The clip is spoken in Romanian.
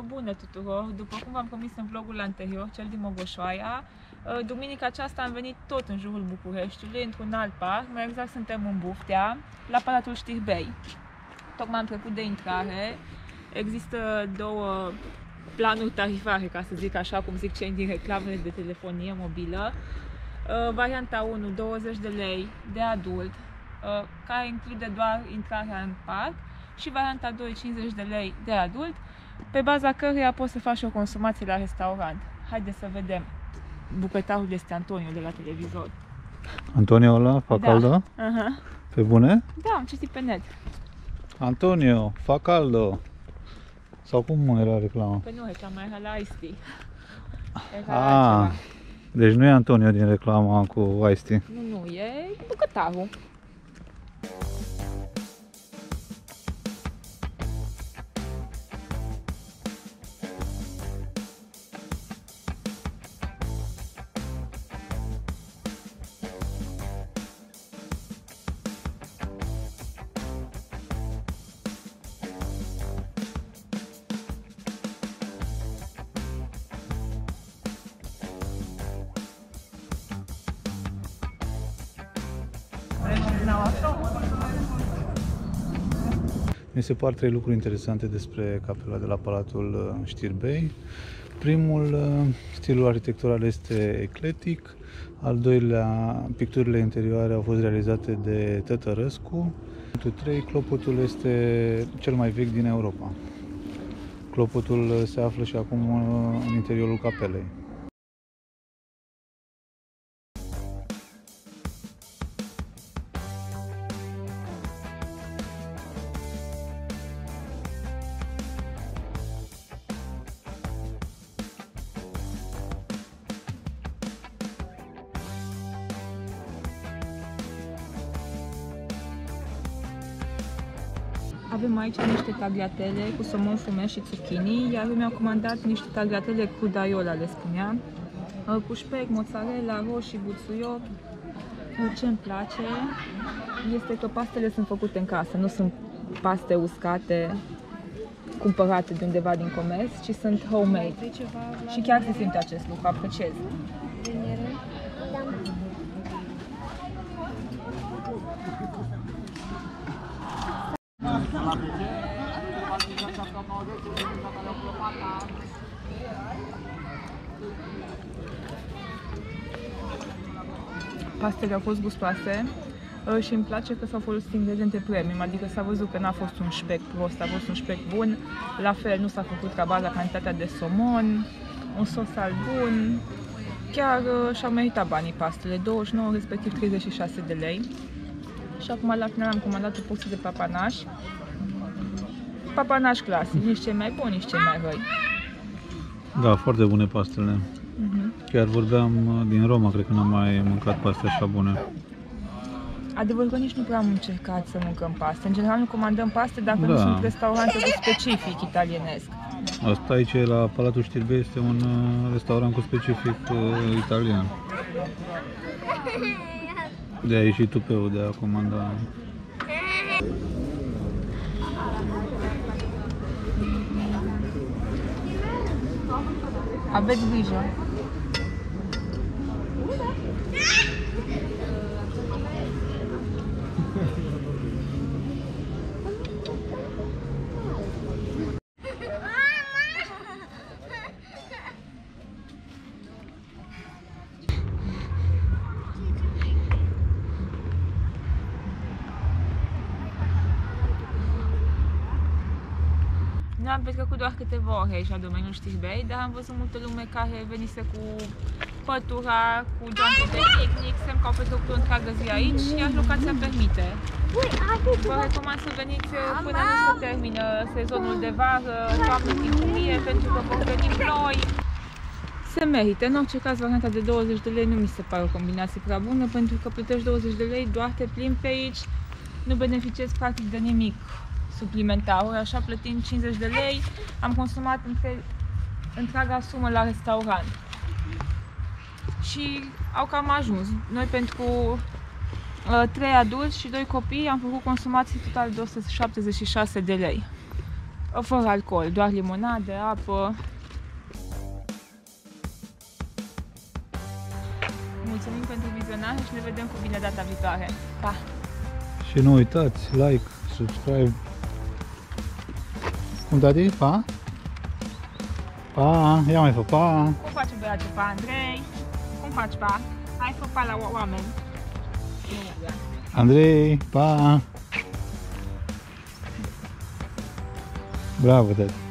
Bună tuturor! După cum v-am promis în vlogul anterior, cel din Mogoșoaia, duminica aceasta am venit tot în jurul Bucureștiului, într-un alt parc, mai exact suntem în Buftea, la Palatul Știrbei. Tocmai am trecut de intrare, există două planuri tarifare, ca să zic așa, cum zic cei din reclamele de telefonie mobilă. Varianta 1, 20 de lei de adult, care include doar intrarea în parc, și varianta 2, 50 de lei de adult, pe baza căreia poți să faci o consumație la restaurant. Haideți să vedem. Bucătarul este Antonio de la televizor. Antonio ăla, Facaldo? Da. Pe bune? Da, am citit pe net. Antonio, Facaldo. Sau cum era reclama? Păi nu, reclama era la Ice Tea. Deci nu e Antonio din reclama cu Ice Tea. Nu, e bucătarul. Mi se par trei lucruri interesante despre capela de la Palatul Știrbei. Primul, stilul arhitectural este eclectic. Al doilea, picturile interioare au fost realizate de Tătărăscu. 3, clopotul este cel mai vechi din Europa. Clopotul se află și acum în interiorul capelei. Avem aici niște tagliatelle cu somon fumet și zucchini, iar mi-au comandat niște tagliatelle cu daiola, le spuneam, cu șpec, mozzarella, roșii, buțuioc. Ce-mi place este că pastele sunt făcute în casă, nu sunt paste uscate, cumpărate de undeva din comerț, ci sunt homemade. Și chiar se simte acest lucru, apreciez. Pastele au fost gustoase și îmi place că s-au folosit ingrediente premium, adică s-a văzut că n-a fost un șpec prost, a fost un șpec bun. La fel, nu s-a făcut ca baza cantitatea de somon, un sos al bun. Chiar și-au meritat banii pastele, 29, respectiv 36 de lei. Și acum la final am comandat o porție de papanaș. Papanaș clasic, nici cei mai buni, nici cei mai răi. Da, foarte bune pastele. Chiar vorbeam din Roma, cred că n-am mai mâncat paste așa bune. Adevărul că nici nu prea am încercat să mâncăm paste. În general nu comandăm paste dacă nu sunt restaurante cu specific italienesc. Asta aici, la Palatul Știrbei, este un restaurant cu specific italian. De-aia ai ieșit tupeu de a comanda. Aveți grijă! Nu am petrecut doar câteva ore aici la domeniul Știrbei, dar am văzut multă lume care venise cu pătura, cu geante de picnic, semn că au petrecut o întreagă zi aici, iar locația permite. Vă recomand să veniți până nu se termină sezonul de vară, toamnă, timpurie, pentru că vor veni ploi. Se merită. În orice caz, varianta de 20 de lei nu mi se pare o combinație prea bună, pentru că plătești 20 de lei, doar te plimbi pe aici, nu beneficiezi practic de nimic suplimentar. Așa, plătind 50 de lei, am consumat întreaga sumă la restaurant. Și au cam ajuns. Noi pentru 3 adulți și 2 copii am făcut consumații total de 176 de lei. Fără alcool, doar limonadă, apă. Mulțumim pentru vizionare și ne vedem cu bine data viitoare. Pa! Și nu uitați, like, subscribe. Cum, tati? Pa? Pa! Ia mai fă pa! Cum faci băiatul pa, Andrei? Cum faci pa? Hai fă pa la oameni. Andrei, pa! Bravo, tati!